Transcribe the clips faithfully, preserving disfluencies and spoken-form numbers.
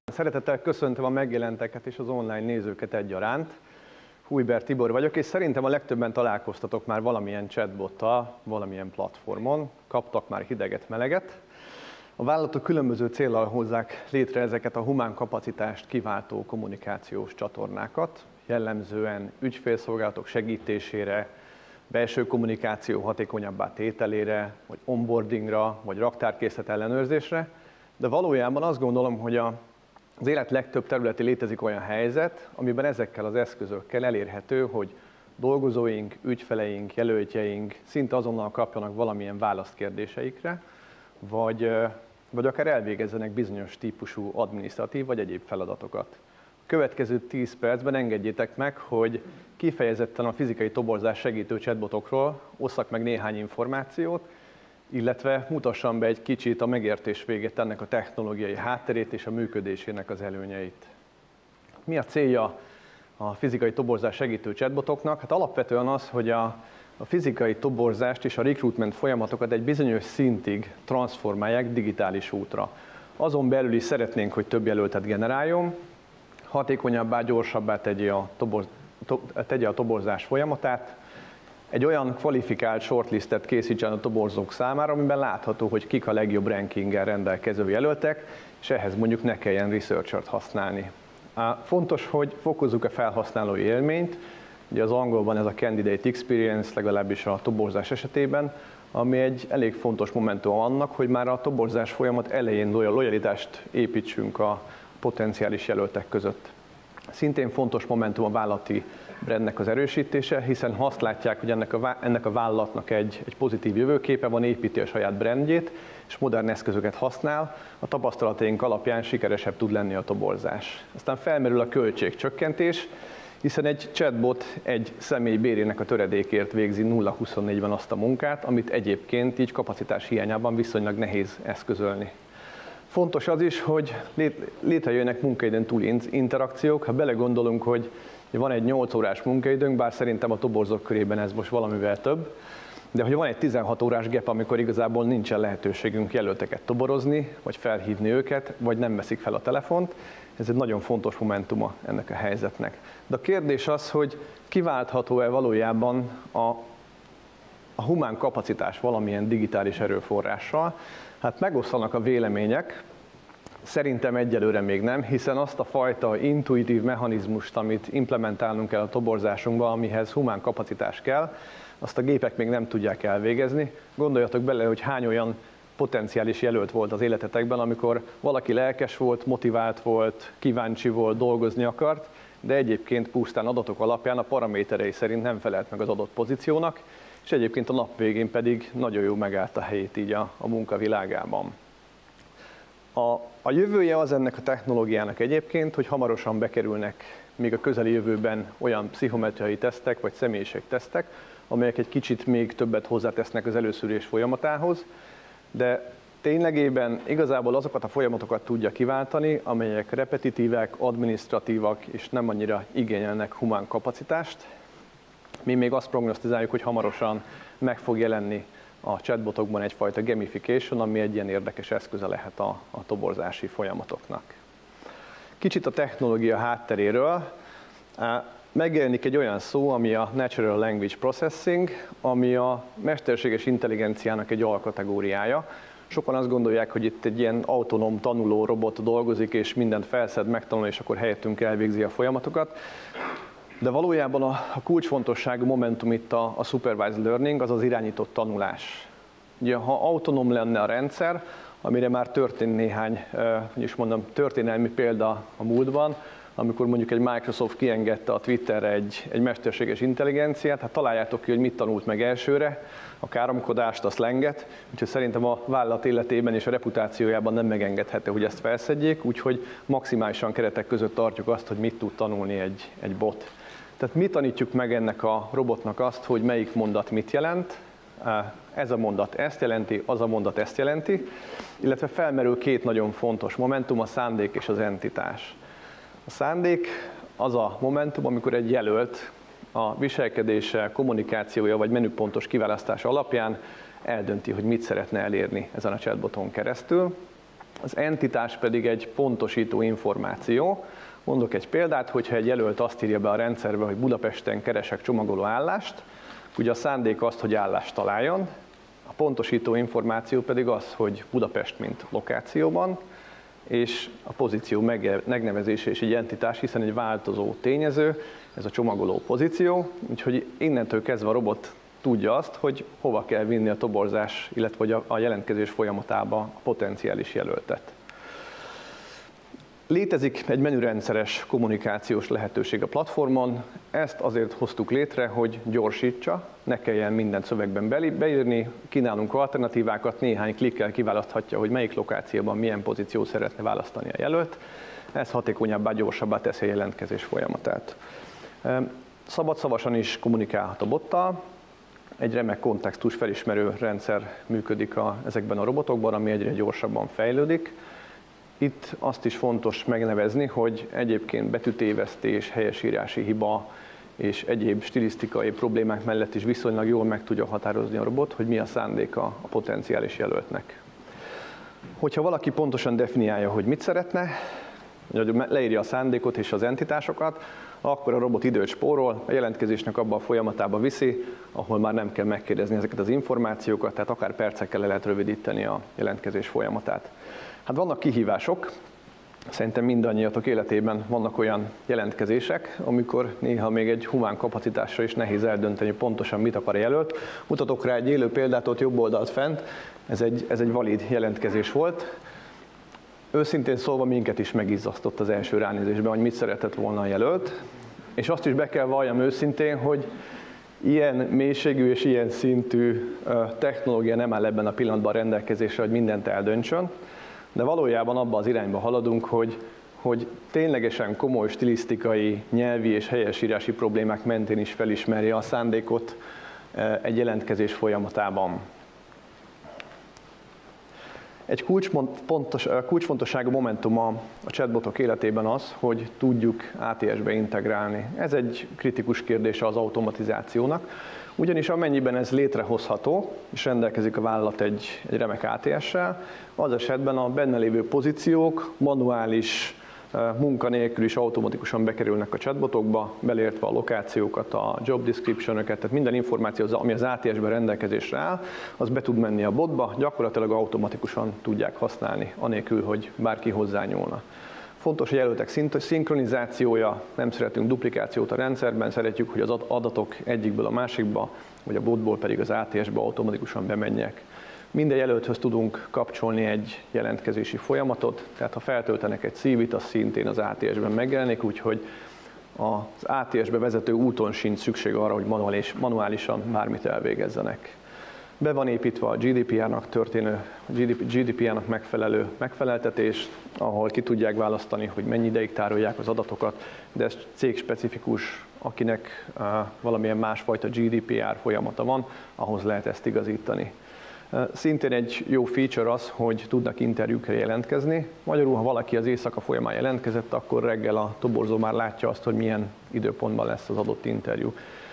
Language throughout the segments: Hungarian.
Szeretettel köszöntöm a megjelenteket és az online nézőket egyaránt. Hujber Tibor vagyok, és szerintem a legtöbben találkoztatok már valamilyen chatbottal, valamilyen platformon, kaptak már hideget, meleget. A vállalatok különböző céllal hozzák létre ezeket a humán kapacitást kiváltó kommunikációs csatornákat, jellemzően ügyfélszolgálatok segítésére, belső kommunikáció hatékonyabbá tételére, vagy onboardingra, vagy raktárkészlet ellenőrzésre, de valójában azt gondolom, hogy a Az élet legtöbb területi létezik olyan helyzet, amiben ezekkel az eszközökkel elérhető, hogy dolgozóink, ügyfeleink, jelöltjeink szinte azonnal kapjanak valamilyen választ kérdéseikre, vagy, vagy akár elvégezzenek bizonyos típusú adminisztratív vagy egyéb feladatokat. A következő tíz percben engedjétek meg, hogy kifejezetten a fizikai toborzás segítő chatbotokról osszak meg néhány információt, illetve mutassam be egy kicsit a megértés végét ennek a technológiai hátterét és a működésének az előnyeit. Mi a célja a fizikai toborzás segítő chatbotoknak? Hát alapvetően az, hogy a, a fizikai toborzást és a recruitment folyamatokat egy bizonyos szintig transformálják digitális útra. Azon belül is szeretnénk, hogy több jelöltet generáljon, hatékonyabbá, gyorsabbá tegye a, toborz, to, tegye a toborzás folyamatát, egy olyan kvalifikált shortlistet készítsen a toborzók számára, amiben látható, hogy kik a legjobb rankinggel rendelkező jelöltek, és ehhez mondjuk ne kelljen researchert használni. Fontos, hogy fokozzuk a felhasználói élményt, ugye az angolban ez a candidate experience, legalábbis a toborzás esetében, ami egy elég fontos momentum annak, hogy már a toborzás folyamat elején lojalitást építsünk a potenciális jelöltek között. Szintén fontos momentum a vállalati brandnek az erősítése, hiszen ha azt látják, hogy ennek a, ennek a vállalatnak egy, egy pozitív jövőképe van, építi a saját brandjét, és modern eszközöket használ, a tapasztalataink alapján sikeresebb tud lenni a toborzás. Aztán felmerül a költségcsökkentés, hiszen egy chatbot egy személy bérének a töredékért végzi nulla egész huszonnégyben azt a munkát, amit egyébként így kapacitás hiányában viszonylag nehéz eszközölni. Fontos az is, hogy létrejönnek munkaidőn túli interakciók. Ha belegondolunk, hogy van egy nyolc órás munkaidőnk, bár szerintem a toborzók körében ez most valamivel több, de hogy van egy tizenhat órás gap, amikor igazából nincsen lehetőségünk jelölteket toborozni, vagy felhívni őket, vagy nem veszik fel a telefont, ez egy nagyon fontos momentuma ennek a helyzetnek. De a kérdés az, hogy kiváltható-e valójában a, a humán kapacitás valamilyen digitális erőforrással. Hát megoszlanak a vélemények, szerintem egyelőre még nem, hiszen azt a fajta intuitív mechanizmust, amit implementálnunk kell a toborzásunkba, amihez humán kapacitás kell, azt a gépek még nem tudják elvégezni. Gondoljatok bele, hogy hány olyan potenciális jelölt volt az életetekben, amikor valaki lelkes volt, motivált volt, kíváncsi volt, dolgozni akart, de egyébként pusztán adatok alapján a paraméterei szerint nem felelt meg az adott pozíciónak, és egyébként a nap végén pedig nagyon jó megállt a helyét így a, a munkavilágában. A, a jövője az ennek a technológiának egyébként, hogy hamarosan bekerülnek még a közeli jövőben olyan pszichometriai tesztek vagy személyiségtesztek, amelyek egy kicsit még többet hozzátesznek az előszűrés folyamatához, de ténylegében igazából azokat a folyamatokat tudja kiváltani, amelyek repetitívek, adminisztratívak és nem annyira igényelnek humán kapacitást. Mi még azt prognosztizáljuk, hogy hamarosan meg fog jelenni a chatbotokban egyfajta gamification, ami egy ilyen érdekes eszköze lehet a, a toborzási folyamatoknak. Kicsit a technológia hátteréről. Megjelenik egy olyan szó, ami a Natural Language Processing, ami a mesterséges intelligenciának egy alkategóriája. Sokan azt gondolják, hogy itt egy ilyen autonóm tanuló robot dolgozik, és mindent felszed, megtanul, és akkor helyettünk elvégzi a folyamatokat. De valójában a, a kulcsfontosságú momentum itt a, a supervised learning, az az irányított tanulás. Ugye, ha autonóm lenne a rendszer, amire már történt néhány, hogy is mondom, történelmi példa a múltban, amikor mondjuk egy Microsoft kiengedte a Twitterre egy, egy mesterséges intelligenciát, hát találjátok ki, hogy mit tanult meg elsőre, a káromkodást, a szlenget, úgyhogy szerintem a vállalat életében és a reputációjában nem megengedhető, hogy ezt felszedjék, úgyhogy maximálisan keretek között tartjuk azt, hogy mit tud tanulni egy, egy bot. Tehát mi tanítjuk meg ennek a robotnak azt, hogy melyik mondat mit jelent, ez a mondat ezt jelenti, az a mondat ezt jelenti, illetve felmerül két nagyon fontos momentum, a szándék és az entitás. A szándék az a momentum, amikor egy jelölt a viselkedése, kommunikációja vagy menüpontos kiválasztása alapján eldönti, hogy mit szeretne elérni ezen a chatboton keresztül. Az entitás pedig egy pontosító információ. Mondok egy példát, hogyha egy jelölt azt írja be a rendszerbe, hogy Budapesten keresek csomagoló állást, ugye a szándék azt, hogy állást találjon, a pontosító információ pedig az, hogy Budapest mint lokációban, és a pozíció megnevezése is egy entitás, hiszen egy változó tényező, ez a csomagoló pozíció, úgyhogy innentől kezdve a robot tudja azt, hogy hova kell vinni a toborzás, illetve a jelentkezés folyamatába a potenciális jelöltet. Létezik egy menürendszeres kommunikációs lehetőség a platformon, ezt azért hoztuk létre, hogy gyorsítsa, ne kelljen mindent szövegben beírni, kínálunk alternatívákat, néhány klikkel kiválaszthatja, hogy melyik lokációban milyen pozíciót szeretne választani a jelölt, ez hatékonyabbá, gyorsabbá teszi a jelentkezés folyamatát. Szabadszavasan is kommunikálhat a bottal, egy remek kontextus felismerő rendszer működik a, ezekben a robotokban, ami egyre gyorsabban fejlődik. Itt azt is fontos megnevezni, hogy egyébként betűtévesztés, helyesírási hiba és egyéb stilisztikai problémák mellett is viszonylag jól meg tudja határozni a robot, hogy mi a szándéka a potenciális jelöltnek. Hogyha valaki pontosan definiálja, hogy mit szeretne, hogy leírja a szándékot és az entitásokat, akkor a robot időt spórol, a jelentkezésnek abba a folyamatába viszi, ahol már nem kell megkérdezni ezeket az információkat, tehát akár percekkel le lehet rövidíteni a jelentkezés folyamatát. Hát vannak kihívások, szerintem mindannyiatok életében vannak olyan jelentkezések, amikor néha még egy humán kapacitásra is nehéz eldönteni pontosan mit akar a jelölt. Mutatok rá egy élő példát ott jobb oldalt fent, ez egy, ez egy valid jelentkezés volt. Őszintén szólva minket is megizzasztott az első ránézésben, hogy mit szeretett volna a jelölt, és azt is be kell valljam őszintén, hogy ilyen mélységű és ilyen szintű technológia nem áll ebben a pillanatban rendelkezésre, hogy mindent eldöntsön, de valójában abba az irányba haladunk, hogy, hogy ténylegesen komoly stilisztikai, nyelvi és helyesírási problémák mentén is felismerje a szándékot egy jelentkezés folyamatában. Egy kulcsfontos, kulcsfontosságú momentum a, a chatbotok életében az, hogy tudjuk á té es-be integrálni. Ez egy kritikus kérdése az automatizációnak, ugyanis amennyiben ez létrehozható, és rendelkezik a vállalat egy, egy remek á té es-sel, az esetben a benne lévő pozíciók manuális munka nélkül is automatikusan bekerülnek a chatbotokba, beleértve a lokációkat, a job description-öket, tehát minden információ, ami az á té es-ben rendelkezésre áll, az be tud menni a botba, gyakorlatilag automatikusan tudják használni, anélkül, hogy bárki hozzányúlna. Fontos a jelöltek szinkronizációja, nem szeretünk duplikációt a rendszerben, szeretjük, hogy az adatok egyikből a másikba, vagy a botból pedig az á té es-be automatikusan bemenjek. Minden jelölthöz tudunk kapcsolni egy jelentkezési folyamatot, tehát ha feltöltenek egy cé vét, az szintén az á té es-ben megjelenik, úgyhogy az á té es-be vezető úton sincs szükség arra, hogy manuális, manuálisan bármit elvégezzenek. Be van építve a gé dé pé er-nak történő, gé dé pé er-nak megfelelő megfeleltetés, ahol ki tudják választani, hogy mennyi ideig tárolják az adatokat, de ez cégspecifikus, akinek uh, valamilyen másfajta gé dé pé er folyamata van, ahhoz lehet ezt igazítani. Szintén egy jó feature az, hogy tudnak interjúkra jelentkezni. Magyarul, ha valaki az éjszaka folyamán jelentkezett, akkor reggel a toborzó már látja azt, hogy milyen időpontban lesz az adott interjú.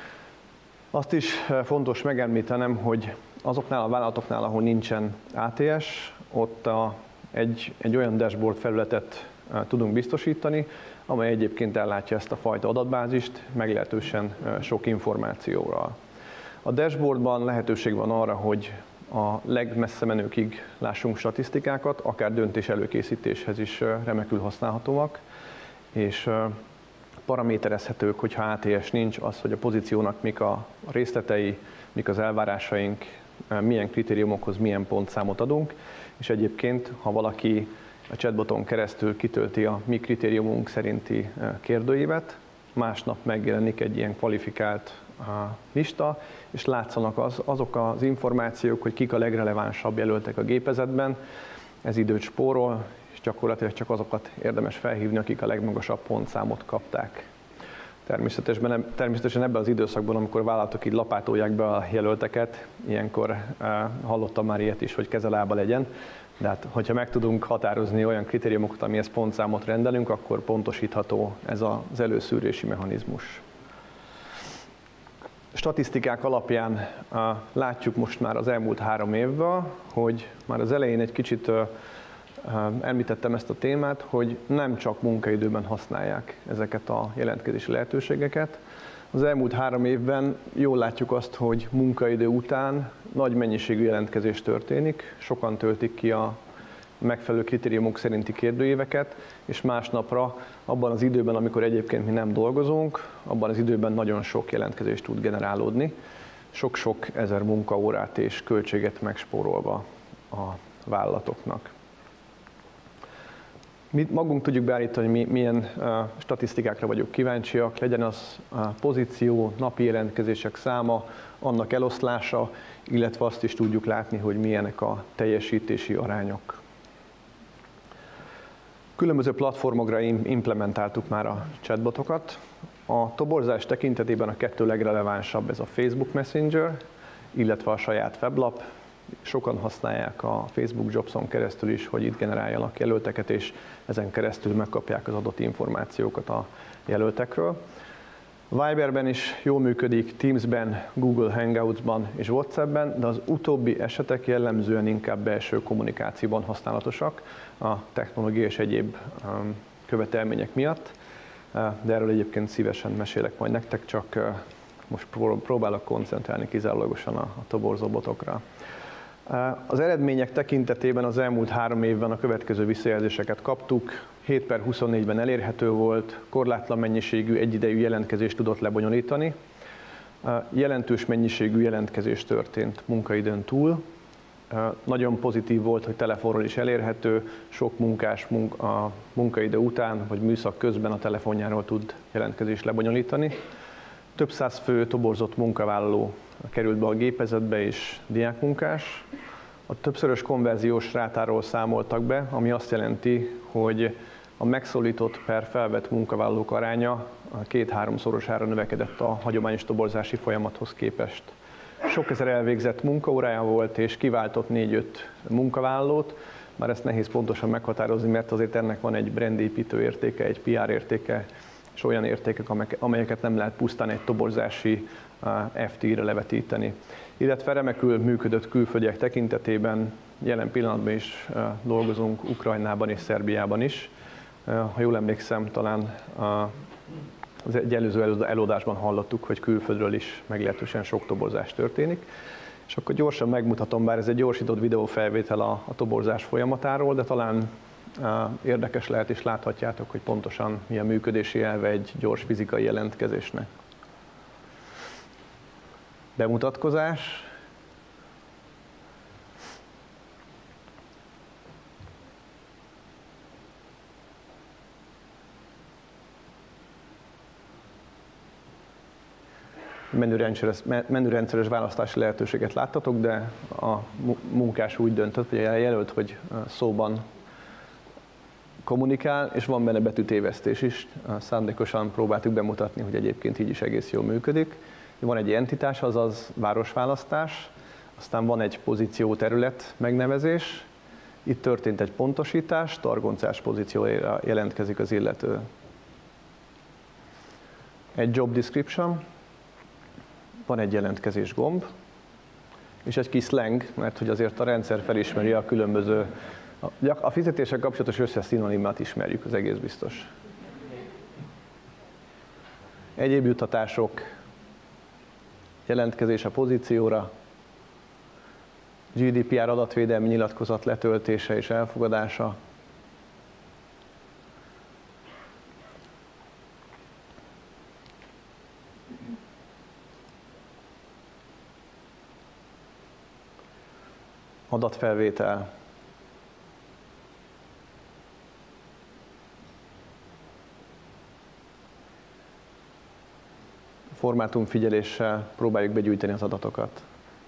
Azt is fontos megemlítenem, hogy azoknál a vállalatoknál, ahol nincsen á té es, ott a, egy, egy olyan dashboard felületet tudunk biztosítani, amely egyébként ellátja ezt a fajta adatbázist meglehetősen sok információval. A dashboardban lehetőség van arra, hogy a legmessze menőkig lássunk statisztikákat, akár döntés előkészítéshez is remekül használhatóak, és paraméterezhetők, hogyha á té es nincs, az, hogy a pozíciónak mik a részletei, mik az elvárásaink, milyen kritériumokhoz milyen pontszámot adunk, és egyébként, ha valaki a chatboton keresztül kitölti a mi kritériumunk szerinti kérdőívet, másnap megjelenik egy ilyen kvalifikált lista, és látszanak az, azok az információk, hogy kik a legrelevánsabb jelöltek a gépezetben. Ez időt spórol, és gyakorlatilag csak azokat érdemes felhívni, akik a legmagasabb pontszámot kapták. Természetesen, természetesen ebben az időszakban, amikor vállalatok így lapátolják be a jelölteket, ilyenkor eh, hallottam már ilyet is, hogy kezelába legyen, de hát, hogyha meg tudunk határozni olyan kritériumokat, amihez pontszámot rendelünk, akkor pontosítható ez az előszűrési mechanizmus. Statisztikák alapján látjuk most már az elmúlt három évben, hogy már az elején egy kicsit említettem ezt a témát, hogy nem csak munkaidőben használják ezeket a jelentkezési lehetőségeket. Az elmúlt három évben jól látjuk azt, hogy munkaidő után nagy mennyiségű jelentkezés történik, sokan töltik ki a megfelelő kritériumok szerinti kérdőíveket, és másnapra, abban az időben, amikor egyébként mi nem dolgozunk, abban az időben nagyon sok jelentkezés tud generálódni, sok-sok ezer munkaórát és költséget megspórolva a vállalatoknak. Mi magunk tudjuk beállítani, hogy mi, milyen uh, statisztikákra vagyunk kíváncsiak, legyen az uh, pozíció, napi jelentkezések száma, annak eloszlása, illetve azt is tudjuk látni, hogy milyenek a teljesítési arányok. Különböző platformokra implementáltuk már a chatbotokat. A toborzás tekintetében a kettő legrelevánsabb ez a Facebook Messenger, illetve a saját weblap. Sokan használják a Facebook Jobson keresztül is, hogy itt generáljanak jelölteket, és ezen keresztül megkapják az adott információkat a jelöltekről. Viberben is jól működik, Teamsben, Google Hangoutsban és WhatsAppben, de az utóbbi esetek jellemzően inkább belső kommunikációban használatosak a technológia és egyéb um, követelmények miatt, de erről egyébként szívesen mesélek majd nektek, csak uh, most próbálok koncentrálni kizárólagosan a, a toborzó botokra. Az eredmények tekintetében az elmúlt három évben a következő visszajelzéseket kaptuk. hét per huszonnégyben elérhető volt, korlátlan mennyiségű egyidejű jelentkezést tudott lebonyolítani. Jelentős mennyiségű jelentkezés történt munkaidőn túl. Nagyon pozitív volt, hogy telefonról is elérhető, sok munkás a munkaidő után vagy műszak közben a telefonjáról tud jelentkezést lebonyolítani. Több száz fő toborzott munkavállaló került be a gépezetbe és diákmunkás. A többszörös konverziós rátáról számoltak be, ami azt jelenti, hogy a megszólított per felvett munkavállalók aránya két-háromszorosára növekedett a hagyományos toborzási folyamathoz képest. Sok ezer elvégzett munkaórája volt, és kiváltott négy-öt munkavállalót. Már ezt nehéz pontosan meghatározni, mert azért ennek van egy brandépítő értéke, egy pé er értéke, és olyan értékek, amelyeket nem lehet pusztán egy toborzási ef té-re levetíteni. Illetve remekül működött külföldiek tekintetében, jelen pillanatban is dolgozunk Ukrajnában és Szerbiában is. Ha jól emlékszem, talán az egy előző előadásban hallottuk, hogy külföldről is meglehetősen sok toborzás történik. És akkor gyorsan megmutatom, bár ez egy gyorsított videófelvétel a, a toborzás folyamatáról, de talán érdekes lehet, és láthatjátok, hogy pontosan milyen működési elve egy gyors fizikai jelentkezésnek. Bemutatkozás. Menürendszeres, menürendszeres választási lehetőséget láttatok, de a munkás úgy döntött, vagy a jelölt, hogy szóban kommunikál, és van benne betűtévesztés is. Szándékosan próbáltuk bemutatni, hogy egyébként így is egész jól működik. Van egy entitás, azaz városválasztás, aztán van egy pozíció terület megnevezés. Itt történt egy pontosítás, targoncás pozícióra jelentkezik az illető. Egy job description, van egy jelentkezés gomb, és egy kis slang, mert hogy azért a rendszer felismeri a különböző, a fizetéssel kapcsolatos összes szinonimát ismerjük, az egész biztos. Egyéb juttatások, jelentkezés a pozícióra, gé dé pé er adatvédelmi nyilatkozat letöltése és elfogadása, adatfelvétel, formátumfigyeléssel próbáljuk begyűjteni az adatokat.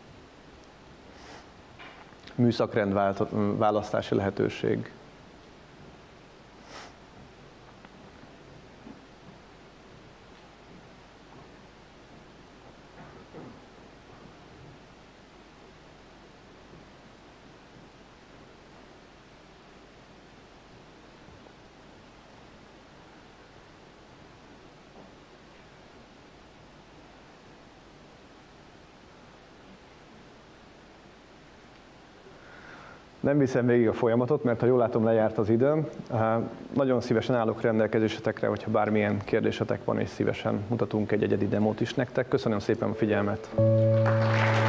Műszakrend választási lehetőség. Nem viszem végig a folyamatot, mert ha jól látom, lejárt az időm. Nagyon szívesen állok rendelkezésetekre, hogyha bármilyen kérdésetek van, és szívesen mutatunk egy egyedi demót is nektek. Köszönöm szépen a figyelmet!